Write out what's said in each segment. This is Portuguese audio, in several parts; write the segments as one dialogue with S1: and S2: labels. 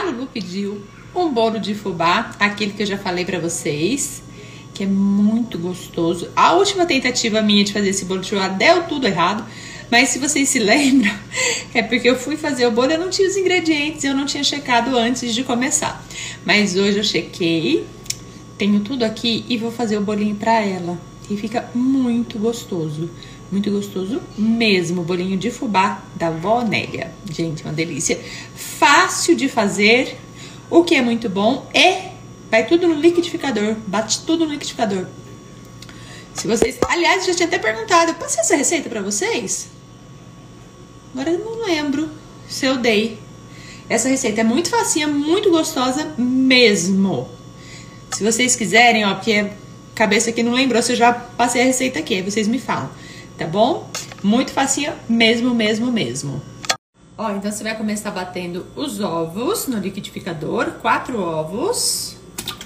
S1: Lulu pediu um bolo de fubá, aquele que eu já falei pra vocês, que é muito gostoso. A última tentativa minha de fazer esse bolo de fubá deu tudo errado, mas se vocês se lembram, é porque eu fui fazer o bolo e eu não tinha os ingredientes, eu não tinha checado antes de começar. Mas hoje eu chequei, tenho tudo aqui e vou fazer o bolinho pra ela. E fica muito gostoso mesmo, bolinho de fubá da vó Nélia. Gente, uma delícia. Fácil de fazer, o que é muito bom é, vai tudo no liquidificador, bate tudo no liquidificador. Se vocês, aliás, já tinha até perguntado, eu passei essa receita pra vocês? Agora eu não lembro se eu dei. Essa receita é muito facinha, muito gostosa mesmo. Se vocês quiserem, ó, porque a cabeça aqui não lembrou, se eu já passei a receita aqui, aí vocês me falam, tá bom? Muito facinha mesmo. Ó, então você vai começar batendo os ovos no liquidificador, 4 ovos.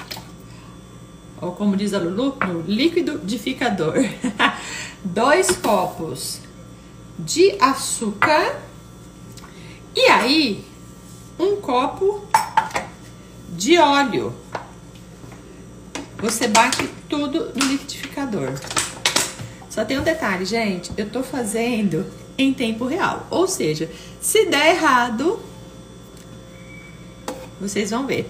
S1: Ou como diz a Lulu, no liquidificador. 2 copos de açúcar. E aí, 1 copo de óleo. Você bate tudo no liquidificador. Só tem um detalhe, gente. Eu tô fazendo em tempo real. Ou seja, se der errado, vocês vão ver.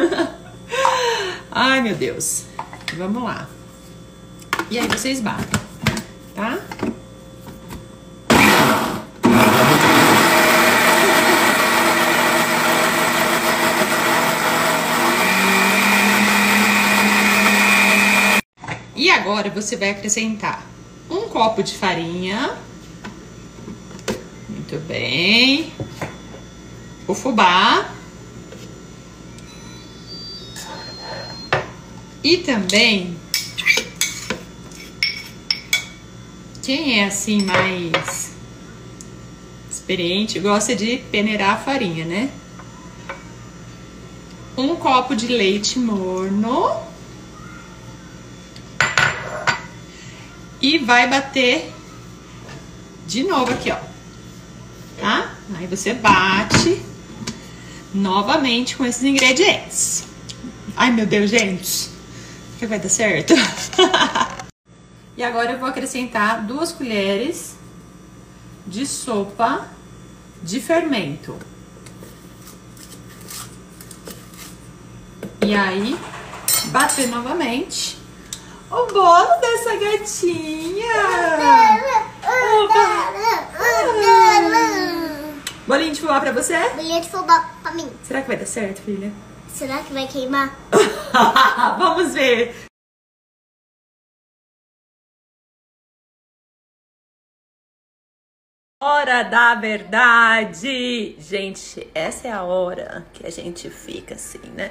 S1: Ai, meu Deus. Vamos lá. E aí vocês batem, tá? E agora você vai acrescentar 1 copo de farinha. Muito bem. O fubá. E também, quem é assim mais experiente, gosta de peneirar a farinha, né? 1 copo de leite morno. E vai bater de novo aqui, ó. Tá? Aí você bate novamente com esses ingredientes. Ai, meu Deus, gente. Será que vai dar certo? E agora eu vou acrescentar 2 colheres de sopa de fermento. E aí, bater novamente o bolo dessa gatinha. Bolinho de fubá pra você?
S2: Bolinho de fubá pra mim.
S1: Será que vai dar certo, filha?
S2: Será que vai queimar?
S1: Vamos ver. Hora da verdade. Gente, essa é a hora que a gente fica assim, né?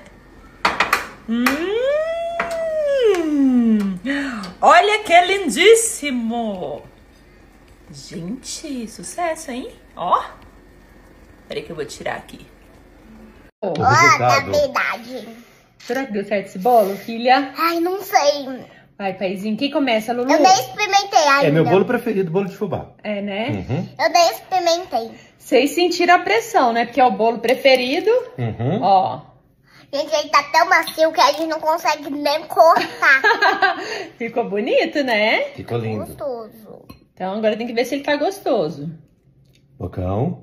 S1: Olha que lindíssimo! Gente, sucesso, hein? Ó. Peraí que eu vou tirar aqui.
S2: Ó, da verdade.
S1: Será que deu certo esse bolo, filha?
S2: Ai, não sei.
S1: Vai, paizinho. Quem começa, Lulu?
S2: Eu nem experimentei ainda.
S3: É meu bolo preferido, bolo de fubá.
S1: É, né?
S3: Uhum.
S2: Eu nem experimentei.
S1: Vocês sentiram a pressão, né? Porque é o bolo preferido.
S3: Uhum.
S1: Ó.
S2: Gente, ele tá tão macio que a gente não consegue nem cortar.
S1: Ficou bonito, né?
S3: Ficou lindo.
S2: Gostoso.
S1: Então agora tem que ver se ele tá gostoso.
S3: Bocão.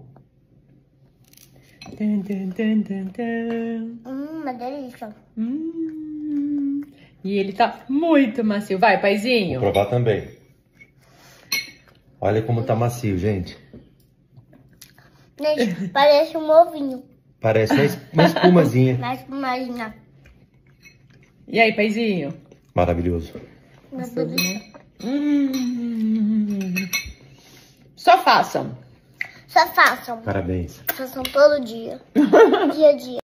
S2: Uma delícia.
S1: E ele tá muito macio. Vai,
S3: Vou
S1: paizinho.
S3: provar também. Olha como tá macio, gente.
S2: Gente, parece um ovinho.
S3: Parece uma espumazinha.
S2: Mais espumadinha.
S1: E aí, paizinho?
S3: Maravilhoso.
S1: Gostoso, né? Só façam.
S2: Só façam.
S3: Parabéns.
S2: Façam todo dia. Dia a dia.